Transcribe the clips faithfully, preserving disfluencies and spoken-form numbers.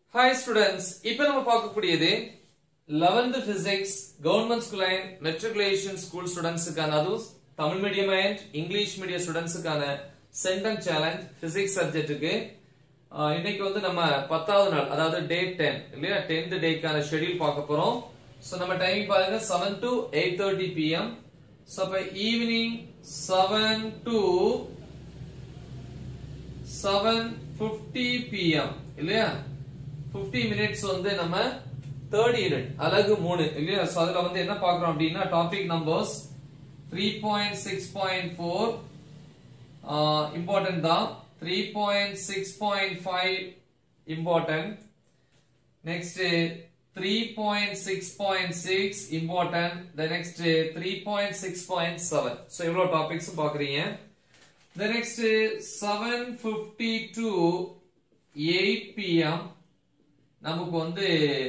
Hi students, இப்போ நம்ம பார்க்கக்கூடியது eleventh physics government school and matriculation school students க்கான அதுவும் Tamil medium and English medium students க்கான Centum challenge physics subject க்கு இன்னைக்கு வந்து நம்ம பத்தாவது நாள் அதாவது day ten இல்லையா tenth day க்கான schedule பார்க்க போறோம். சோ நம்ம டைமிங் பாருங்க seven to eight thirty p m so அப்ப evening seven to seven fifty p m இல்லையா fifty minutes வந்து நம்ம third unit அலகு three இல்லையா சோ அதுல வந்து என்ன பார்க்கறோம் அப்படினா topic numbers three point six point four important தான் three point six point five important next three point six point six important the next three point six point seven so இவ்ளோ topics பார்க்கறீங்க. the next seven fifty to eight p m நமக்கு வந்து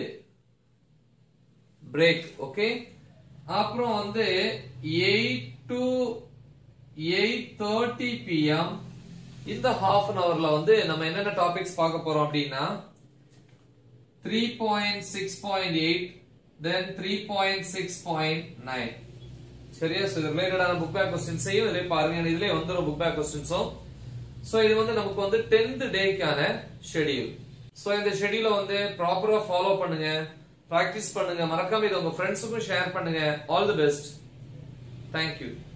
break. Okay, அப்புறம் வந்து eight to eight thirty p m இந்த half an hourல வந்து நம்ம என்னென்ன டாபிக்ஸ் பார்க்க போறோம் அப்படின்னா three point six point eight then three point six point nine. சரியா? சோ இது ரிலேட்டடான புக் பேக் क्वेश्चंस ஐயும் இதே பாருங்க, இதுலயே வந்துரும் புக் பேக் क्वेश्चंसும். சோ இது வந்து நமக்கு வந்து tenth டேக்கான ஷெட்யூல். சோ இந்த ஷெட்யூலை வந்து ப்ராப்பரா ஃபாலோ பண்ணுங்க, பிராக்டிஸ் பண்ணுங்க, மறக்காம இத உங்க ஃப்ரெண்ட்ஸுக்கும் ஷேர் பண்ணுங்க. All the best. Thank you.